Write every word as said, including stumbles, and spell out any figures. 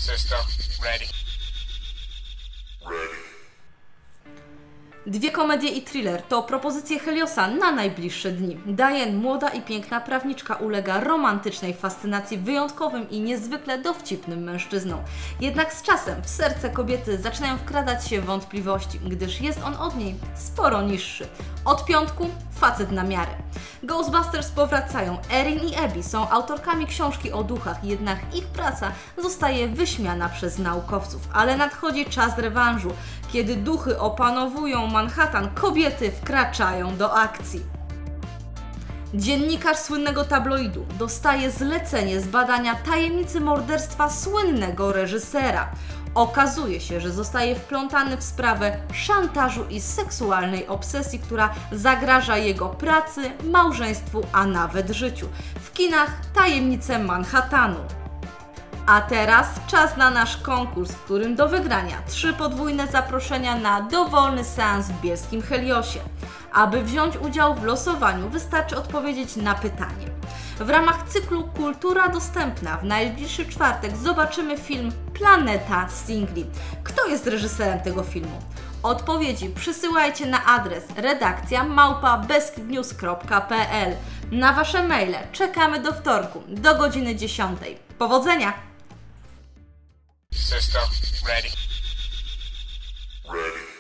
System ready. Ready. Dwie komedie i thriller to propozycje Heliosa na najbliższe dni. Diane, młoda i piękna prawniczka, ulega romantycznej fascynacji wyjątkowym i niezwykle dowcipnym mężczyzną. Jednak z czasem w serce kobiety zaczynają wkradać się wątpliwości, gdyż jest on od niej sporo niższy. Od piątku facet na miarę. Ghostbusters powracają. Erin i Abby są autorkami książki o duchach, jednak ich praca zostaje wyśmiana przez naukowców. Ale nadchodzi czas rewanżu. Kiedy duchy opanowują Manhattan, kobiety wkraczają do akcji. Dziennikarz słynnego tabloidu dostaje zlecenie zbadania tajemnicy morderstwa słynnego reżysera. Okazuje się, że zostaje wplątany w sprawę szantażu i seksualnej obsesji, która zagraża jego pracy, małżeństwu, a nawet życiu. W kinach Tajemnice Manhattanu. A teraz czas na nasz konkurs, w którym do wygrania trzy podwójne zaproszenia na dowolny seans w bielskim Heliosie. Aby wziąć udział w losowaniu, wystarczy odpowiedzieć na pytanie. W ramach cyklu Kultura Dostępna w najbliższy czwartek zobaczymy film Planeta Singli. Kto jest reżyserem tego filmu? Odpowiedzi przysyłajcie na adres redakcja małpa beskidnews kropka p l. Na Wasze maile czekamy do wtorku, do godziny dziesiątej. Powodzenia! System ready. Ready.